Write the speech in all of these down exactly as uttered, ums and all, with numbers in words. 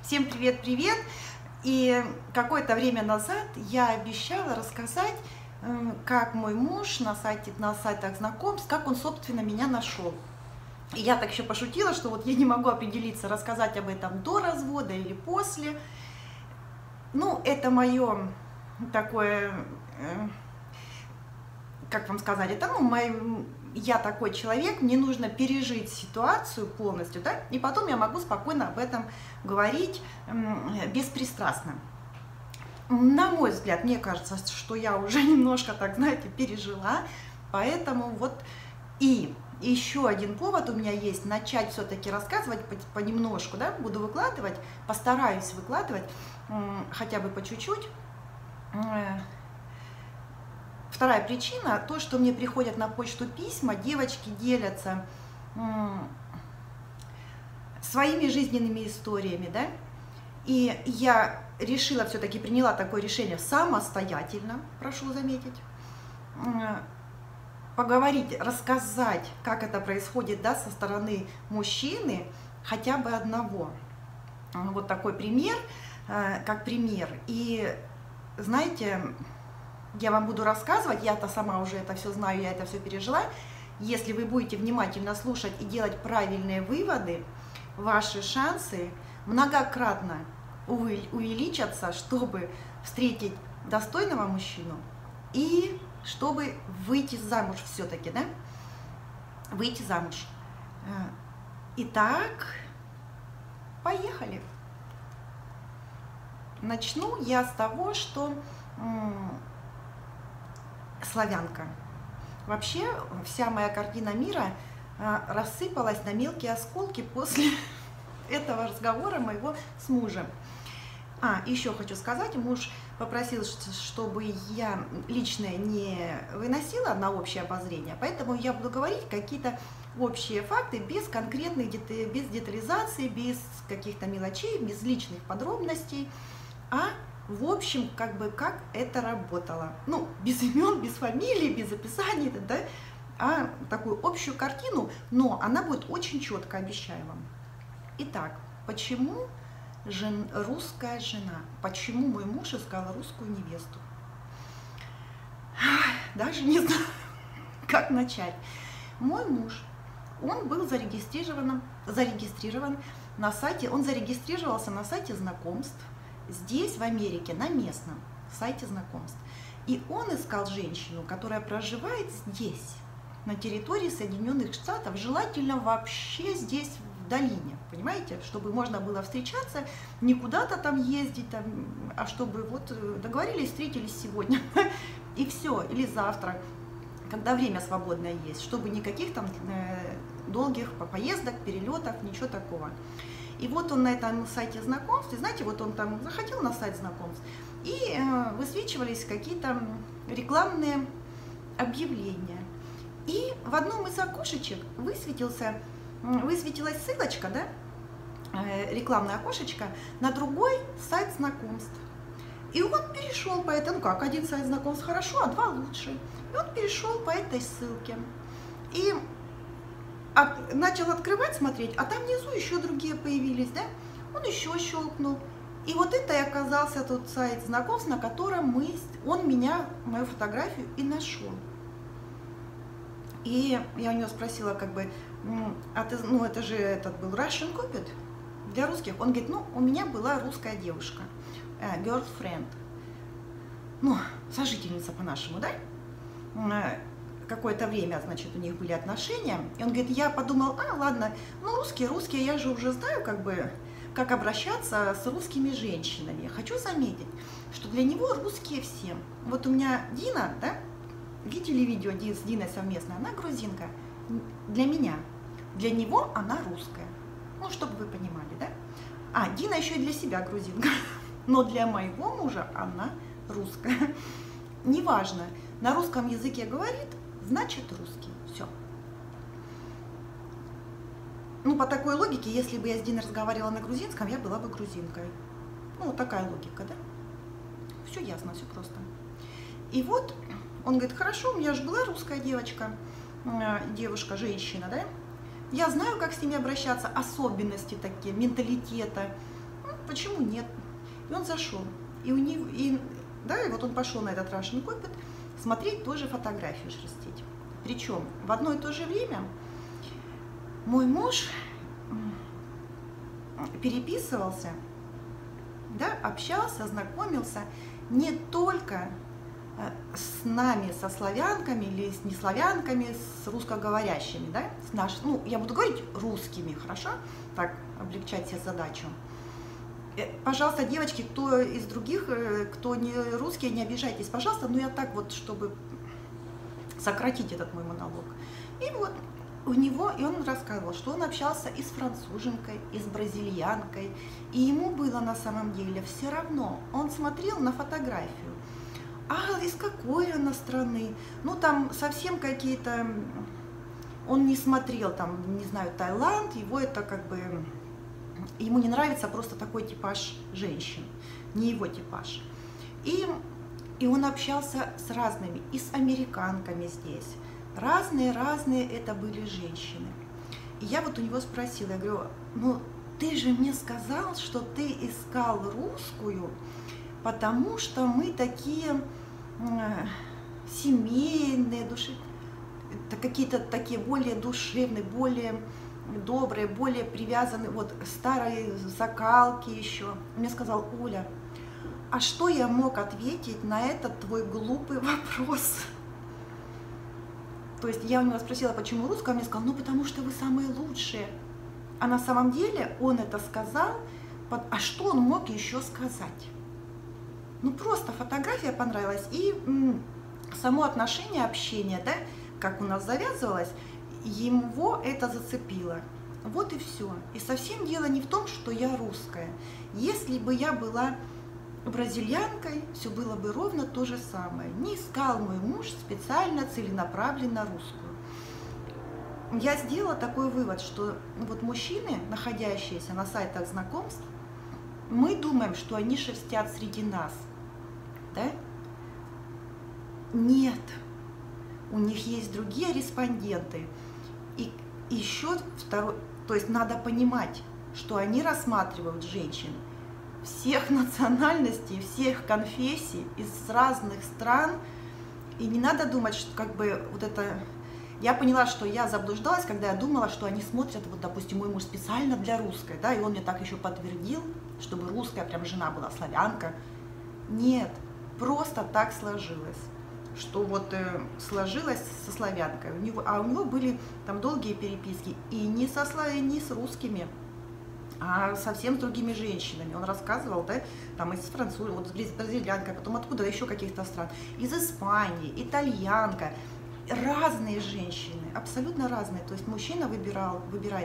Всем привет-привет! И какое-то время назад я обещала рассказать, как мой муж на сайте, на сайтах знакомств, как он, собственно, меня нашел. И я так еще пошутила, что вот я не могу определиться, рассказать об этом до развода или после. Ну, это мое такое, как вам сказать, это, ну, мой, я такой человек, мне нужно пережить ситуацию полностью, да, и потом я могу спокойно об этом говорить беспристрастно. На мой взгляд, мне кажется, что я уже немножко, так знаете, пережила, поэтому вот и еще один повод у меня есть, начать все-таки рассказывать понемножку, да, буду выкладывать, постараюсь выкладывать хотя бы по чуть-чуть. Вторая причина, то, что мне приходят на почту письма, девочки делятся своими жизненными историями, да, и я решила, все-таки приняла такое решение самостоятельно, прошу заметить, поговорить, рассказать, как это происходит, да, со стороны мужчины, хотя бы одного. Вот такой пример, как пример. И знаете, я вам буду рассказывать, я-то сама уже это все знаю, я это все пережила. Если вы будете внимательно слушать и делать правильные выводы, ваши шансы многократно увеличатся, чтобы встретить достойного мужчину и чтобы выйти замуж все-таки, да? Выйти замуж. Итак, поехали. Начну я с того, что славянка. Вообще вся моя картина мира рассыпалась на мелкие осколки после этого разговора моего с мужем. А, еще хочу сказать, муж попросил, чтобы я личное не выносила на общее обозрение, поэтому я буду говорить какие-то общие факты без конкретных, без детализации, без каких-то мелочей, без личных подробностей, а в общем, как бы, как это работало. Ну, без имен, без фамилий, без описаний, да, а такую общую картину, но она будет очень четко, обещаю вам. Итак, почему жен, русская жена? Почему мой муж искал русскую невесту? Даже не знаю, как начать. Мой муж, он был зарегистрирован, зарегистрирован на сайте, он зарегистрировался на сайте знакомств, здесь, в Америке, на местном сайте знакомств. И он искал женщину, которая проживает здесь, на территории Соединенных Штатов, желательно вообще здесь, в долине, понимаете, чтобы можно было встречаться, не куда-то там ездить, там, а чтобы вот договорились, встретились сегодня, и все, или завтра, когда время свободное есть, чтобы никаких там э, долгих поездок, перелетов, ничего такого. И вот он на этом сайте знакомств, и знаете, вот он там заходил на сайт знакомств, и э, высвечивались какие-то рекламные объявления. И в одном из окошечек высветился, высветилась ссылочка, да, э, рекламное окошечко, на другой сайт знакомств. И он перешел по этому, ну как, один сайт знакомств хорошо, а два лучше. И он перешел по этой ссылке. И От, начал открывать, смотреть, а там внизу еще другие появились, да? Он еще щелкнул. И вот это и оказался тот сайт знакомств, на котором мы, он меня, мою фотографию и нашел. И я у него спросила, как бы, а ты, ну это же этот был Russian Cupid для русских. Он говорит, ну у меня была русская девушка, girlfriend, ну сожительница по-нашему, да? Какое-то время, значит, у них были отношения, и он говорит, я подумал, а, ладно, ну, русские, русские, я же уже знаю, как бы, как обращаться с русскими женщинами. Хочу заметить, что для него русские все. Вот у меня Дина, да, видели видео с Диной совместно, она грузинка, для меня, для него она русская, ну, чтобы вы понимали, да. А, Дина еще и для себя грузинка, но для моего мужа она русская. Неважно, на русском языке говорит, значит русский. Все. Ну, по такой логике, если бы я с Диной разговаривала на грузинском, я была бы грузинкой. Ну, вот такая логика, да? Все ясно, все просто. И вот он говорит, хорошо, у меня же была русская девочка, девушка, женщина, да? Я знаю, как с ними обращаться, особенности такие, менталитета. почему нет? И он зашел. И у него, и, да, и вот он пошел на этот Russian Carpet смотреть тоже фотографию шерстить. Причем в одно и то же время мой муж переписывался, да, общался, знакомился не только с нами, со славянками или с неславянками, с русскоговорящими, да, с наш, ну, я буду говорить русскими, хорошо, так, облегчать себе задачу. Пожалуйста, девочки, кто из других, кто не русские, не обижайтесь, пожалуйста, но я так вот, чтобы сократить этот мой монолог. И вот у него, и он рассказывал, что он общался и с француженкой, и с бразильянкой, и ему было на самом деле все равно. Он смотрел на фотографию, а из какой она страны, ну там совсем какие-то, он не смотрел, там, не знаю, Таиланд, его это как бы, ему не нравится просто такой типаж женщин, не его типаж. И, и он общался с разными, и с американками здесь. Разные-разные это были женщины. И я вот у него спросила, я говорю, ну ты же мне сказал, что ты искал русскую, потому что мы такие э, семейные, души, какие-то такие более душевные, более добрые, более привязанные, вот старые закалки еще. Он мне сказал, Оля, а что я мог ответить на этот твой глупый вопрос? То есть я у него спросила, почему русская, он мне сказал, ну потому что вы самые лучшие. А на самом деле он это сказал, а что он мог еще сказать? Ну просто фотография понравилась, и м, само отношение, общение, да, как у нас завязывалось, его это зацепило. Вот и все. И совсем дело не в том, что я русская. Если бы я была бразильянкой, все было бы ровно то же самое. Не искал мой муж специально, целенаправленно русскую. Я сделала такой вывод, что вот мужчины, находящиеся на сайтах знакомств, мы думаем, что они шерстят среди нас. Да? Нет. У них есть другие респонденты. И еще второй, то есть надо понимать, что они рассматривают женщин всех национальностей, всех конфессий, из разных стран. И не надо думать, что как бы вот это... Я поняла, что я заблуждалась, когда я думала, что они смотрят, вот, допустим, мой муж специально для русской, да, и он мне так еще подтвердил, чтобы русская прям жена была славянка. Нет, просто так сложилось, что вот э, сложилось со славянкой. У него, а у него были там долгие переписки и не со славянами, не с русскими, а совсем с другими женщинами. Он рассказывал, да, там из француза, вот с бразильянкой, потом откуда еще каких-то стран, из Испании, итальянка, разные женщины, абсолютно разные. То есть мужчина выбирал, выбирает,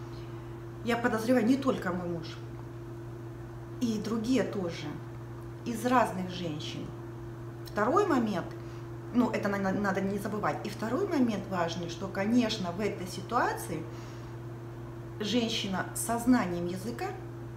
я подозреваю, не только мой муж, и другие тоже, из разных женщин. Второй момент, ну это надо не забывать, и второй момент важный, что, конечно, в этой ситуации женщина со знанием языка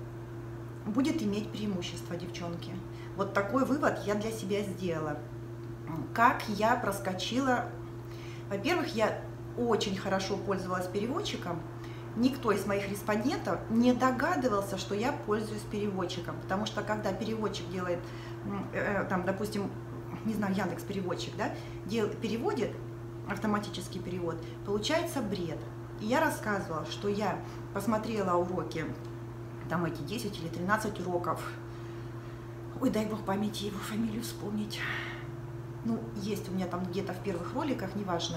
будет иметь преимущество, девчонки. Вот такой вывод я для себя сделала. Как я проскочила. Во-первых, я очень хорошо пользовалась переводчиком. Никто из моих респондентов не догадывался, что я пользуюсь переводчиком. Потому что когда переводчик делает, там, допустим, не знаю, Яндекс.Переводчик, да, дел, переводит, автоматический перевод, получается бред. И я рассказывала, что я посмотрела уроки, там эти десять или тринадцать уроков. Ой, дай бог памяти его фамилию вспомнить. Ну, есть у меня там где-то в первых роликах, неважно.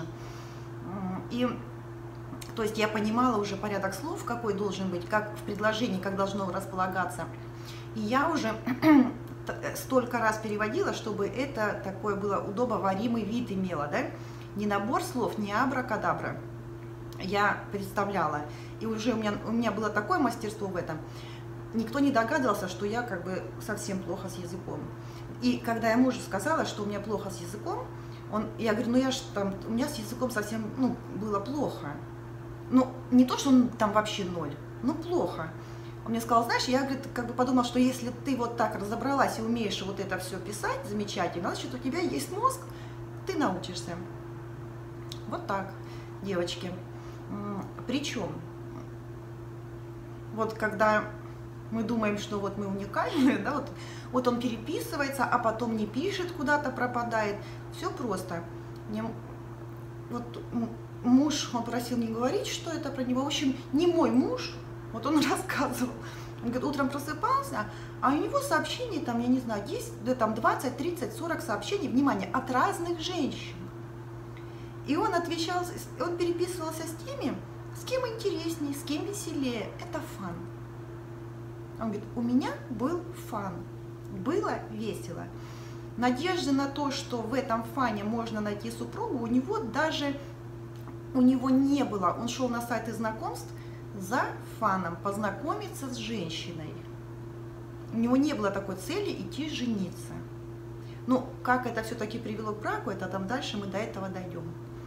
И, то есть я понимала уже порядок слов, какой должен быть, как в предложении, как должно располагаться. И я уже столько раз переводила, чтобы это такое было удобоваримый вид имело, да? Не набор слов, не абракадабра. Я представляла, и уже у меня, у меня было такое мастерство в этом, никто не догадывался, что я как бы совсем плохо с языком. И когда я мужу сказала, что у меня плохо с языком, он, я говорю, ну я ж там, у меня с языком совсем, ну, было плохо. Ну, не то, что он там вообще ноль, ну, плохо. Он мне сказал, знаешь, я, говорит, как бы подумала, что если ты вот так разобралась и умеешь вот это все писать замечательно, значит, у тебя есть мозг, ты научишься. Вот так, девочки. Причем, вот когда Мы думаем, что вот мы уникальные, да, вот, вот он переписывается, а потом не пишет, куда-то пропадает. Все просто. Мне, вот муж, он просил не говорить, что это про него. В общем, не мой муж, вот он рассказывал. Он говорит, утром просыпался, а у него сообщений, там, я не знаю, десять, да, там двадцать, тридцать, сорок сообщений, внимание, от разных женщин. И он отвечал, он переписывался с теми, с кем интереснее, с кем веселее. Это фан. Он говорит, у меня был фан, было весело. Надежды на то, что в этом фане можно найти супругу, у него даже, у него не было. Он шел на сайты знакомств за фаном, познакомиться с женщиной. У него не было такой цели идти жениться. Ну, как это все-таки привело к браку, это там дальше мы до этого дойдем.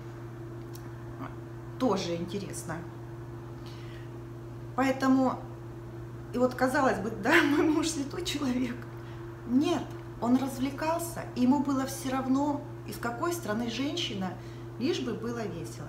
Тоже интересно. Поэтому... И вот, казалось бы, да, мой муж святой человек. Нет, он развлекался, и ему было все равно, из какой страны женщина, лишь бы было весело.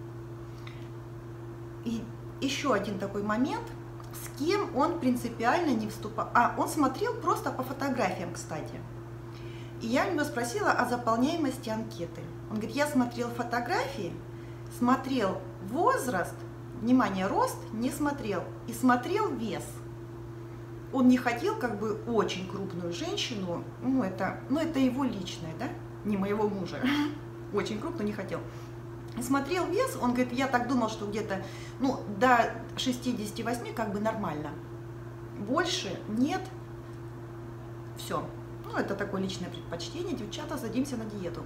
И еще один такой момент, с кем он принципиально не вступал. А, он смотрел просто по фотографиям, кстати. И я у него спросила о заполняемости анкеты. Он говорит, я смотрел фотографии, смотрел возраст, внимание, рост не смотрел, и смотрел вес. Он не хотел как бы очень крупную женщину, ну это, ну это его личное, да, не моего мужа, очень крупную не хотел. И смотрел вес, он говорит, я так думал, что где-то, ну, до шестидесяти восьми как бы нормально, больше нет, все. Ну это такое личное предпочтение, девчата, садимся на диету.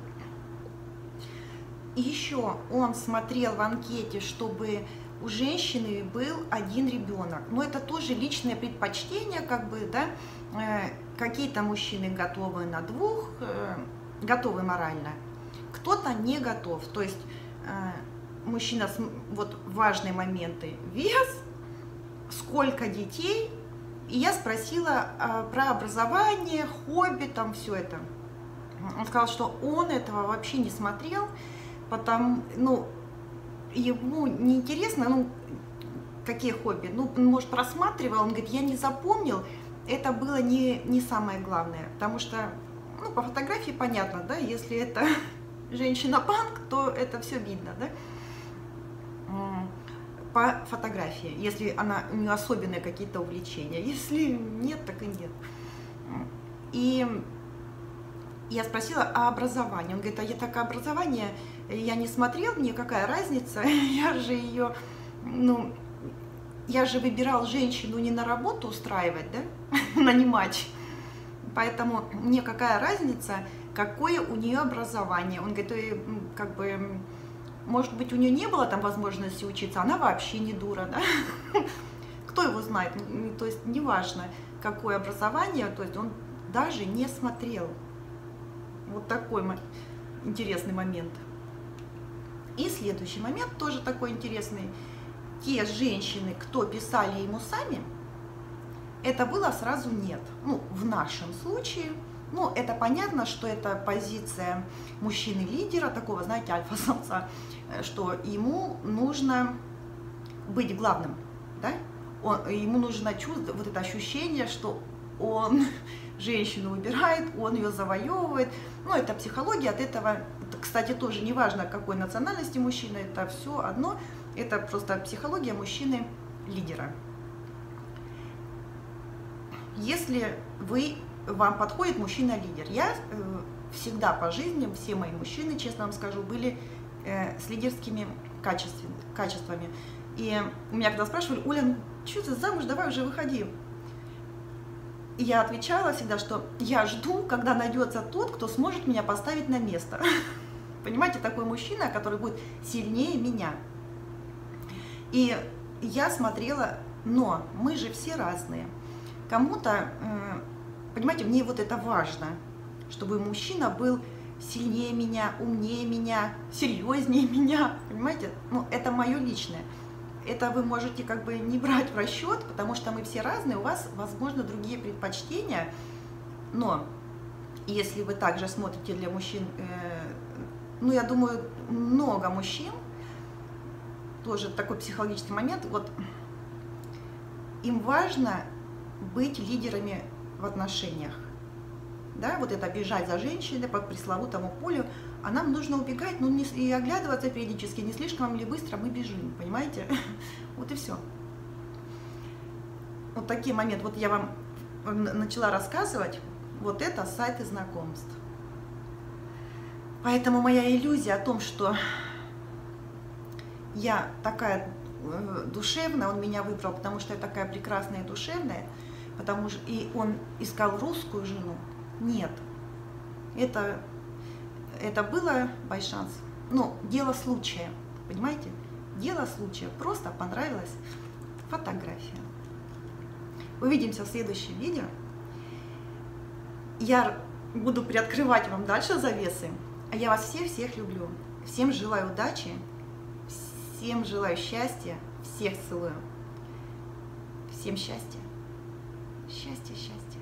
И еще он смотрел в анкете, чтобы у женщины был один ребенок. Но это тоже личное предпочтение, как бы, да, э, какие-то мужчины готовы на двух, э, готовы морально, кто-то не готов. То есть э, мужчина, вот важные моменты, вес, сколько детей. И я спросила э, про образование, хобби, там все это. Он сказал, что он этого вообще не смотрел, потому, ну, ему неинтересно, ну, какие хобби, ну, может, просматривал, он говорит, я не запомнил, это было не, не самое главное, потому что, ну, по фотографии понятно, да, если это женщина-панк, то это все видно, да, по фотографии, если она, у нее особенные какие-то увлечения, если нет, так и нет. И я спросила о образовании, он говорит, а я такое образование... Я не смотрел, мне какая разница, я же ее, ну, я же выбирал женщину не на работу устраивать, да, нанимать, поэтому мне какая разница, какое у нее образование. Он говорит, как бы, может быть, у нее не было там возможности учиться, она вообще не дура, да, кто его знает, то есть неважно, какое образование, то есть он даже не смотрел. Вот такой интересный момент. И следующий момент тоже такой интересный. Те женщины, кто писали ему сами, это было сразу нет. Ну, в нашем случае, ну, это понятно, что это позиция мужчины-лидера, такого, знаете, альфа-самца, что ему нужно быть главным, да? Он, ему нужно чувствовать вот это ощущение, что он женщину выбирает, он ее завоевывает. Ну, это психология, от этого, кстати, тоже не важно, какой национальности мужчина, это все одно, это просто психология мужчины-лидера. Если вы, вам подходит мужчина-лидер, я э, всегда по жизни, все мои мужчины, честно вам скажу, были э, с лидерскими качествами, качествами. И меня когда спрашивали, Оля, что ты замуж, давай уже выходи. И я отвечала всегда, что я жду, когда найдется тот, кто сможет меня поставить на место. Понимаете, такой мужчина, который будет сильнее меня. И я смотрела, но мы же все разные. Кому-то, понимаете, мне вот это важно, чтобы мужчина был сильнее меня, умнее меня, серьезнее меня. Понимаете, ну это мое личное. Это вы можете как бы не брать в расчет, потому что мы все разные, у вас, возможно, другие предпочтения, но если вы также смотрите для мужчин, э, ну, я думаю, много мужчин, тоже такой психологический момент, вот им важно быть лидерами в отношениях. Да, вот это бежать за женщиной по пресловутому полю, а нам нужно убегать, ну не, и оглядываться периодически, не слишком ли быстро мы бежим, понимаете? Вот и все. Вот такие моменты. Вот я вам начала рассказывать, вот это сайты знакомств. Поэтому моя иллюзия о том, что я такая душевная, он меня выбрал, потому что я такая прекрасная и душевная, потому что и он искал русскую жену. Нет, это, это было байшанс. Ну, дело случая, понимаете? Дело случая, просто понравилась фотография. Увидимся в следующем видео. Я буду приоткрывать вам дальше завесы. А я вас всех-всех люблю. Всем желаю удачи, всем желаю счастья, всех целую. Всем счастья. Счастья, счастья.